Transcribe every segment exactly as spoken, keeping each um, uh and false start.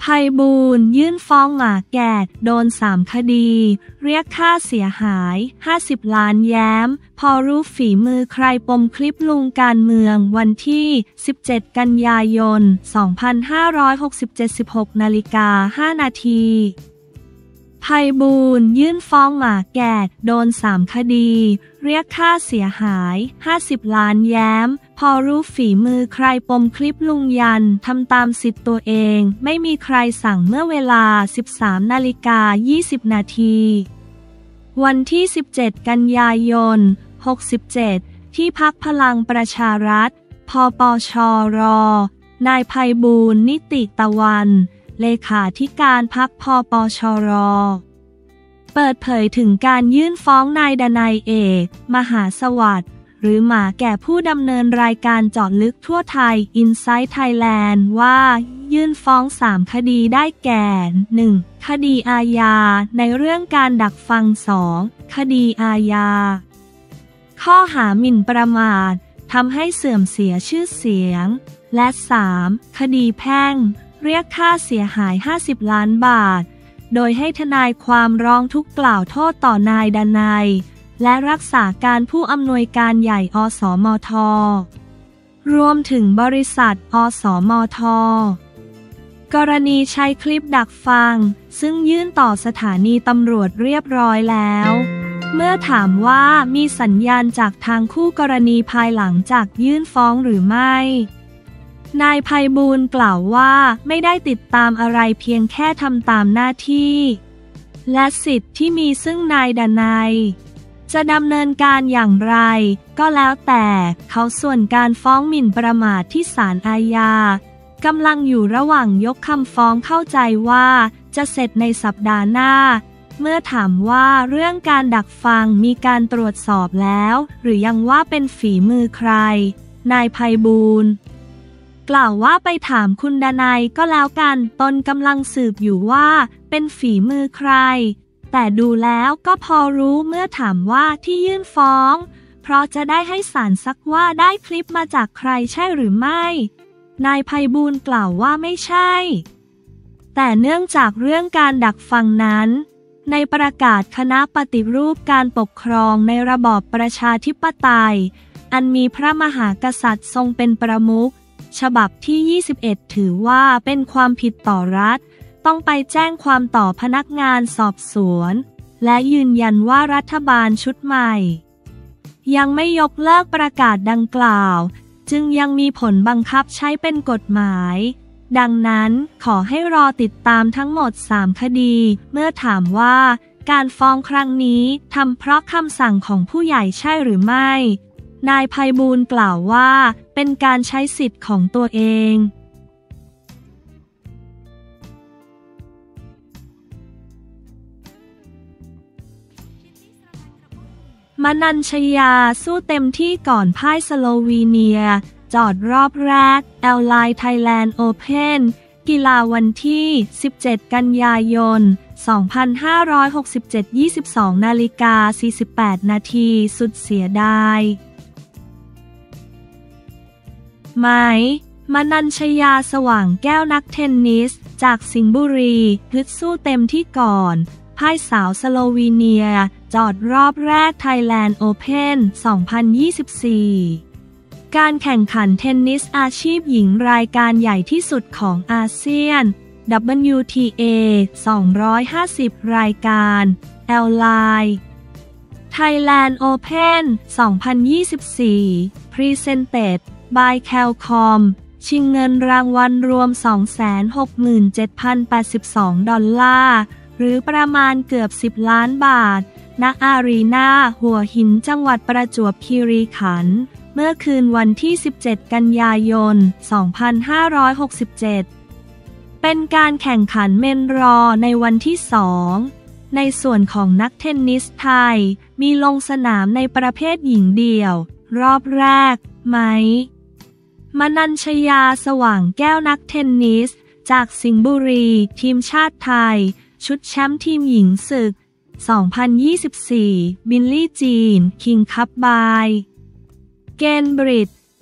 ไพบูลย์ยื่นฟ้องหมาแกดโดนสามคดีเรียกค่าเสียหายห้าสิบล้านแย้มพอรู้ฝีมือใครปมคลิปลุงการเมืองวันที่สิบเจ็ดกันยายนสองพันห้าร้อยหกสิบเจ็ด สิบหกนาฬิกาห้านาทีไพบูลย์ยื่นฟ้องหมาแกดโดนสามคดีเรียกค่าเสียหายห้าสิบล้านแย้มพอรู้ฝีมือใครปมคลิปลุงยันทำตามสิทธิ์ตัวเองไม่มีใครสั่งเมื่อเวลา สิบสามนาฬิกายี่สิบนาทีวันที่สิบเจ็ดกันยายนหกสิบเจ็ดที่พรรคพลังประชารัฐพปชรนายไพบูลย์นิติตะวันเลขาธิการพรรคพปชรเปิดเผยถึงการยื่นฟ้องนายดนัยเอกมหาสวัสดิ์หรือหมาแก่ผู้ดำเนินรายการเจาะลึกทั่วไทย Inside Thailand ว่ายื่นฟ้องสามคดีได้แก่ หนึ่ง คดีอาญาในเรื่องการดักฟัง สอง คดีอาญาข้อหาหมิ่นประมาททำให้เสื่อมเสียชื่อเสียงและ สาม คดีแพ่งเรียกค่าเสียหายห้าสิบล้านบาทโดยให้ทนายความร้องทุกข์กล่าวโทษต่อนายดนัยและรักษาการผู้อำนวยการใหญ่อสมทรวมถึงบริษัทอสมทกรณีใช้คลิปดักฟังซึ่งยื่นต่อสถานีตำรวจเรียบร้อยแล้วเมื่อถามว่ามีสัญญาณจากทางคู่กรณีภายหลังจากยื่นฟ้องหรือไม่นายไพบูลย์กล่าวว่าไม่ได้ติดตามอะไรเพียงแค่ทำตามหน้าที่และสิทธิ์ที่มีซึ่งนายดนัยจะดำเนินการอย่างไรก็แล้วแต่เขาส่วนการฟ้องหมิ่นประมาทที่ศาลอาญากำลังอยู่ระหว่างยกคำฟ้องเข้าใจว่าจะเสร็จในสัปดาห์หน้าเมื่อถามว่าเรื่องการดักฟังมีการตรวจสอบแล้วหรือยังว่าเป็นฝีมือใครนายไพบูลย์กล่าวว่าไปถามคุณดนัยก็แล้วกันตนกำลังสืบอยู่ว่าเป็นฝีมือใครแต่ดูแล้วก็พอรู้เมื่อถามว่าที่ยื่นฟ้องเพราะจะได้ให้ศาลซักว่าได้คลิปมาจากใครใช่หรือไม่นายไพบูลย์กล่าวว่าไม่ใช่แต่เนื่องจากเรื่องการดักฟังนั้นในประกาศคณะปฏิรูปการปกครองในระบอบประชาธิปไตยอันมีพระมหากษัตริย์ทรงเป็นประมุขฉบับที่ยี่สิบเอ็ดถือว่าเป็นความผิดต่อรัฐต้องไปแจ้งความต่อพนักงานสอบสวนและยืนยันว่ารัฐบาลชุดใหม่ยังไม่ยกเลิกประกาศดังกล่าวจึงยังมีผลบังคับใช้เป็นกฎหมายดังนั้นขอให้รอติดตามทั้งหมดสามคดีเมื่อถามว่าการฟ้องครั้งนี้ทำเพราะคำสั่งของผู้ใหญ่ใช่หรือไม่นายไพบูลย์กล่าวว่าเป็นการใช้สิทธิ์ของตัวเองมนัญชยาสู้เต็มที่ก่อนพ่ายสโลวีเนียจอดรอบแรกแอลไลน์ไทยแลนด์โอเพ่นกีฬาวันที่สิบเจ็ดกันยายนสองพันห้าร้อยหกสิบเจ็ด ยี่สิบสองนาฬิกาสี่สิบแปดนาทีสุดเสียดายไหมมนัญชยาสว่างแก้วนักเทนนิสจากสิงห์บุรีฮึดสู้เต็มที่ก่อนพ่ายสาวสโลวีเนียจอดรอบแรกไทยแลนด์โอเพ่นสองพันยี่สิบสี่การแข่งขันเทนนิสอาชีพหญิงรายการใหญ่ที่สุดของอาเซียน ดับเบิลยู ที เอ สองร้อยห้าสิบรายการแอลไลน์ Thailand Open สองพันยี่สิบสี่ Presented by Calcom ชิงเงินรางวัลรวม สองแสนหกหมื่นเจ็ดพันแปดสิบสอง ดอลลาร์หรือประมาณเกือบสิบล้านบาทณอารีนาหัวหินจังหวัดประจวบคีรีขันธ์เมื่อคืนวันที่สิบเจ็ดกันยายนสองพันห้าร้อยหกสิบเจ็ดเป็นการแข่งขันเมนรอในวันที่สองในส่วนของนักเทนนิสไทยมีลงสนามในประเภทหญิงเดี่ยวรอบแรกไหมมนัญชยาสว่างแก้วนักเทนนิสจากสิงห์บุรีทีมชาติไทยชุดแชมป์ทีมหญิงศึกสองพันยี่สิบสี่บิลลี่จีนคิงคัพบายเกนบริด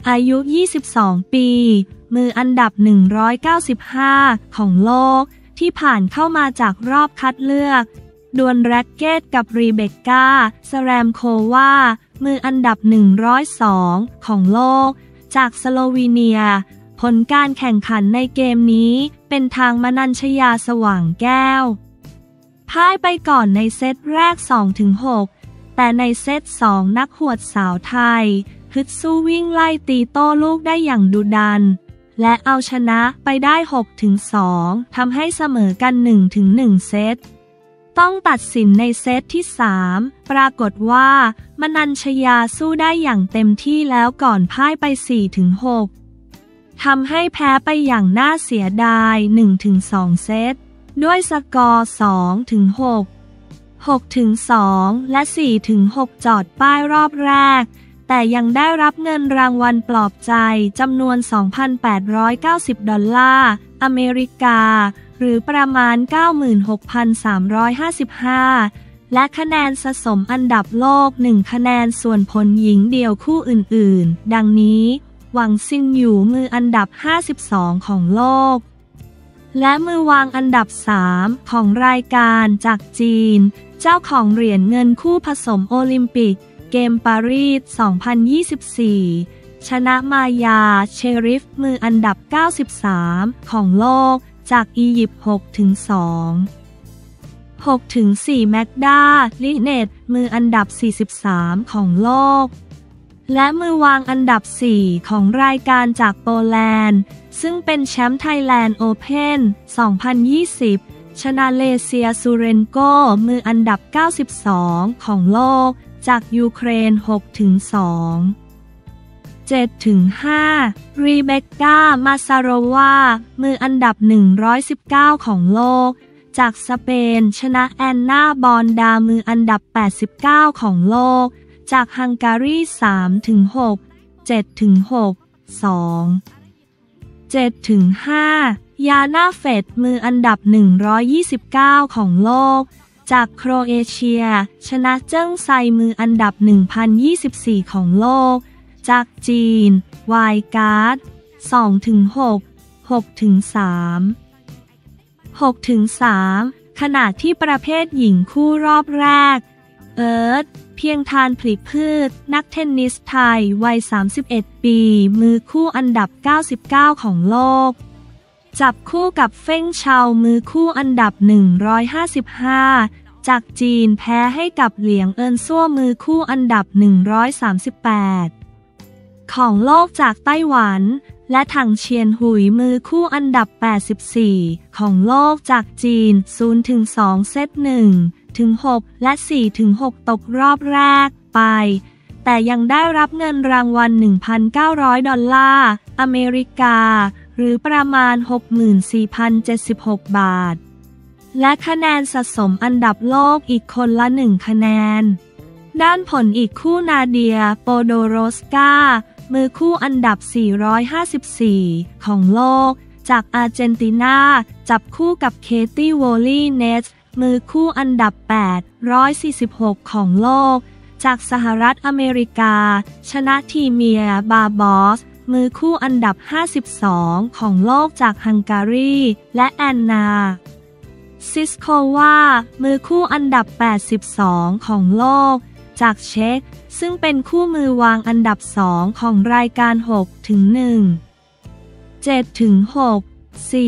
อายุ ยี่สิบสอง ปีมืออันดับ หนึ่งร้อยเก้าสิบห้า ของโลกที่ผ่านเข้ามาจากรอบคัดเลือกดวลแร็กเก็ตกับรีเบคก้า สแรมโความืออันดับ หนึ่งร้อยสอง ของโลกจากสโลวีเนียผลการแข่งขันในเกมนี้เป็นทางมนัญชยาสว่างแก้วพ่ายไปก่อนในเซตแรก สองถึงหก แต่ในเซตสองนักหวดสาวไทยฮึดสู้วิ่งไล่ตีโต้ลูกได้อย่างดุดันและเอาชนะไปได้ หกถึงสอง ทำให้เสมอกัน หนึ่งถึงหนึ่ง เซตต้องตัดสินในเซตที่สามปรากฏว่ามนัญชยาสู้ได้อย่างเต็มที่แล้วก่อนพ่ายไป สี่ถึงหก ทำให้แพ้ไปอย่างน่าเสียดาย หนึ่งถึงสอง เซตด้วยสกอร์ สองถึงหก หกถึงสอง และ สี่ถึงหก จอดป้ายรอบแรกแต่ยังได้รับเงินรางวัลปลอบใจจำนวน สองพันแปดร้อยเก้าสิบ ดอลลาร์อเมริกาหรือประมาณ เก้าหมื่นหกพันสามร้อยห้าสิบห้า และคะแนนสะสมอันดับโลก หนึ่ง คะแนนส่วนผลหญิงเดี่ยวคู่อื่นๆดังนี้หวังซินอยู่มืออันดับ ห้าสิบสอง ของโลกและมือวางอันดับ สาม ของรายการจากจีนเจ้าของเหรียญเงินคู่ผสมโอลิมปิกเกมปารีส สองพันยี่สิบสี่ ชนะมายาเชริฟมืออันดับ เก้าสิบสาม ของโลกจากอียิปต์ หกถึงสอง หกถึงสี่ แมกดาลิเนตมืออันดับ สี่สิบสาม ของโลกและมือวางอันดับ สี่ ของรายการจากโปแลนด์ซึ่งเป็นแชมป์ไทยแลนด์โอเพ่น สองพันยี่สิบ ชนะเลเซียซูเรนโกมืออันดับ เก้าสิบสอง ของโลกจากยูเครน หกถึงสอง เจ็ดถึงห้า รีเบคก้า มาซาโรวามืออันดับ หนึ่งร้อยสิบเก้า ของโลกจากสเปนชนะแอนนาบอนดามืออันดับ แปดสิบเก้า ของโลกจากฮังการี สามถึงหก เจ็ดถึงหก สอง เจ็ดถึงห้า ยาน่าเฟดมืออันดับ หนึ่งร้อยยี่สิบเก้า ของโลกจากโครเอเชียชนะเจิ้งไซมืออันดับ หนึ่งพันยี่สิบสี่ ของโลกจากจีนไวการ์ด สองถึงหก หกถึงสาม หกถึงสาม ขณะที่ประเภทหญิงคู่รอบแรกเอิร์ธเพียงทานผลิพืชนักเทนนิสไทยวัย สามสิบเอ็ด ปีมือคู่อันดับ เก้าสิบเก้า ของโลกจับคู่กับเฟ่งเชามือคู่อันดับ หนึ่งร้อยห้าสิบห้า จากจีนแพ้ให้กับเหลียงเอินซั่วมือคู่อันดับ หนึ่งร้อยสามสิบแปด ของโลกจากไต้หวันและถังเชียนหุยมือคู่อันดับ แปดสิบสี่ ของโลกจากจีน ศูนย์ถึงสอง เซต หนึ่งถึงหก และ สี่ถึงหก ตกรอบแรกไปแต่ยังได้รับเงินรางวัล หนึ่งพันเก้าร้อย ดอลลาร์อเมริกาหรือประมาณ หกหมื่นสี่พันเจ็ดสิบหก บาทและคะแนนสะสมอันดับโลกอีกคนละหนึ่งคะแนนด้านผลอีกคู่นาเดียโปโดโรสกามือคู่อันดับ สี่ร้อยห้าสิบสี่ ของโลกจากอาร์เจนตินาจับคู่กับเคตี้วอลลี่เนสมือคู่อันดับ แปดร้อยสี่สิบหก ของโลกจากสหรัฐอเมริกาชนะทีเมียบาบอสมือคู่อันดับ ห้าสิบสอง ของโลกจากฮังการีและแอนนาซิสโความือคู่อันดับ แปดสิบสอง ของโลกจากเช็กซึ่งเป็นคู่มือวางอันดับ สอง ของรายการ หกถึงหนึ่ง เจ็ดถึงหก สี่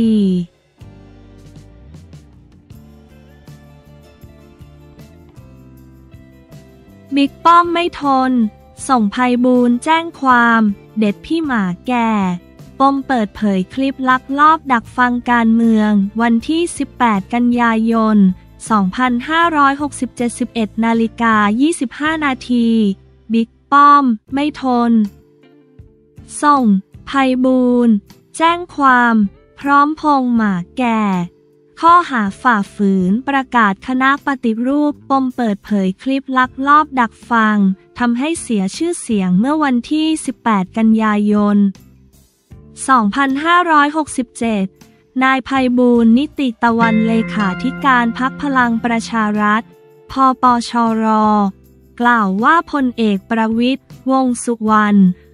บิ๊กป้อมไม่ทนส่งไพบูลย์แจ้งความเด็ดพี่หมาแก่ปมเปิดเผยคลิปลักลอบดักฟังการเมืองวันที่ สิบแปด กันยายน สองพันห้าร้อยหกสิบเจ็ด สิบเอ็ด นาฬิกา ยี่สิบห้า นาทีบิ๊กป้อมไม่ทนส่งไพบูลย์แจ้งความพร้อมพงษ์หมาแก่ข้อหาฝ่าฝืนประกาศคณะปฏิรูปปมเปิดเผยคลิปลักลอบดักฟังทำให้เสียชื่อเสียงเมื่อวันที่ สิบแปด กันยายน สองพันห้าร้อยหกสิบเจ็ด นายไพบูลย์นิติตะวันเลขาธิการพรรคพลังประชารัฐ พปชร กล่าวว่าพลเอกประวิตร วงษ์สุวรรณ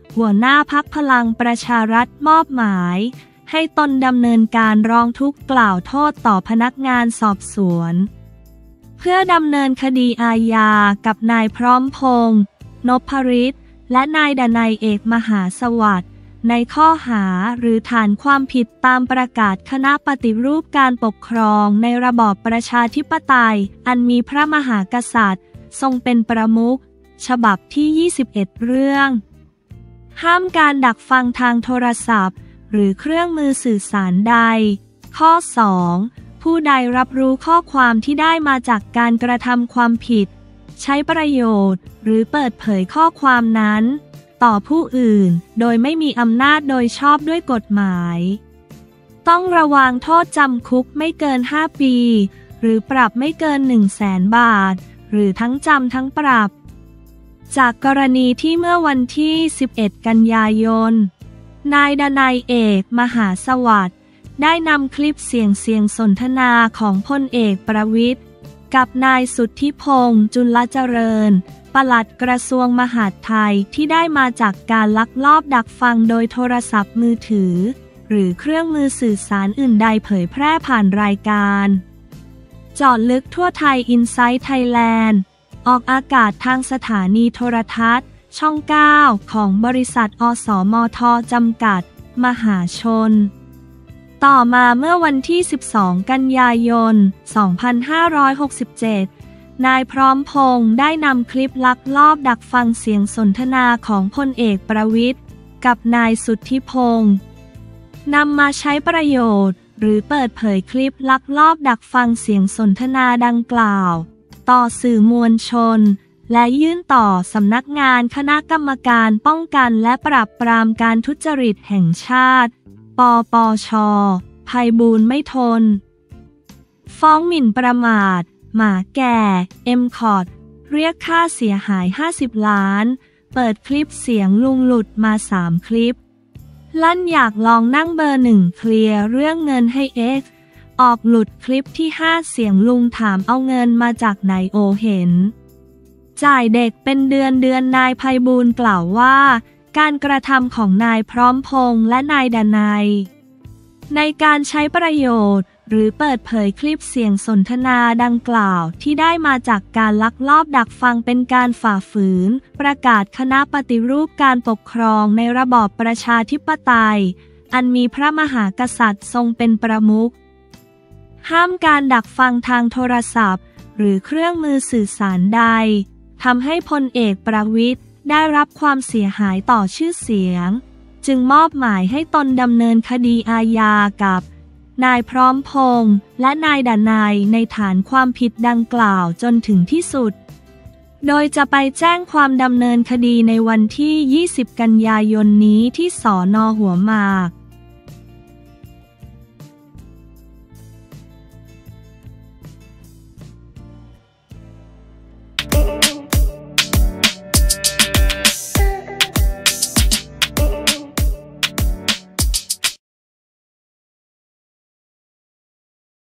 หัวหน้าพรรคพลังประชารัฐมอบหมายให้ตนดำเนินการร้องทุกข์กล่าวโทษต่อพนักงานสอบสวนเพื่อดำเนินคดีอาญากับนายพร้อมพงษ์นพฤทธิ์และนายดนัยเอกมหาสวัสดิ์ในข้อหาหรือฐานความผิดตามประกาศคณะปฏิรูปการปกครองในระบอบประชาธิปไตยอันมีพระมหากษัตริย์ทรงเป็นประมุขฉบับที่ยี่สิบเอ็ดเรื่องห้ามการดักฟังทางโทรศัพท์หรือเครื่องมือสื่อสารใดข้อสองผู้ใดรับรู้ข้อความที่ได้มาจากการกระทำความผิดใช้ประโยชน์หรือเปิดเผยข้อความนั้นต่อผู้อื่นโดยไม่มีอำนาจโดยชอบด้วยกฎหมายต้องระวางโทษจำคุกไม่เกินห้าปีหรือปรับไม่เกินหนึ่งแสนบาทหรือทั้งจำทั้งปรับจากกรณีที่เมื่อวันที่สิบเอ็ดกันยายนนายดนัยเอกมหาสวัสดิ์ได้นำคลิปเสียงเสียงสนทนาของพลเอกประวิตรกับนายสุทธิพงษ์จุลเจริญปลัดกระทรวงมหาดไทยที่ได้มาจากการลักลอบดักฟังโดยโทรศัพท์มือถือหรือเครื่องมือสื่อสารอื่นใดเผยแพร่ผ่านรายการเจาะลึกทั่วไทยอินไซต์ไทยแลนด์ออกอากาศทางสถานีโทรทัศน์ช่องเก้าของบริษัทอสมทจำกัดมหาชนต่อมาเมื่อวันที่สิบสองกันยายนสองพันห้าร้อยหกสิบเจ็ดนายพร้อมพงษ์ได้นำคลิปลักลอบดักฟังเสียงสนทนาของพลเอกประวิตรกับนายสุทธิพงษ์นำมาใช้ประโยชน์หรือเปิดเผยคลิปลักลอบดักฟังเสียงสนทนาดังกล่าวต่อสื่อมวลชนและยื่นต่อสำนักงานคณะกรรมการป้องกันและปราบปรามการทุจริตแห่งชาติปปช.ไพบูลย์ไม่ทนฟ้องหมิ่นประมาทหมาแก่ เอ็ม คอร์ด เรียกค่าเสียหายห้าสิบล้านเปิดคลิปเสียงลุงหลุดมาสามคลิปลั่นอยากลองนั่งเบอร์หนึ่งเคลียร์เรื่องเงินให้เอ็กซ์ออกหลุดคลิปที่ห้าเสียงลุงถามเอาเงินมาจากไหนโอเห็นจ่ายเด็กเป็นเดือนเดือนนายไพบูลย์กล่าวว่าการกระทำของนายพร้อมพงษ์และนายดนัยในการใช้ประโยชน์หรือเปิดเผยคลิปเสียงสนทนาดังกล่าวที่ได้มาจากการลักลอบดักฟังเป็นการฝ่าฝืนประกาศคณะปฏิรูปการปกครองในระบอบประชาธิปไตยอันมีพระมหากษัตริย์ทรงเป็นประมุขห้ามการดักฟังทางโทรศัพท์หรือเครื่องมือสื่อสารใดทำให้พลเอกประวิตรได้รับความเสียหายต่อชื่อเสียงจึงมอบหมายให้ตนดำเนินคดีอาญากับนายพร้อมพงษ์และนายดนัยในฐานความผิดดังกล่าวจนถึงที่สุดโดยจะไปแจ้งความดำเนินคดีในวันที่ยี่สิบกันยายนนี้ที่สน.หัวหมาก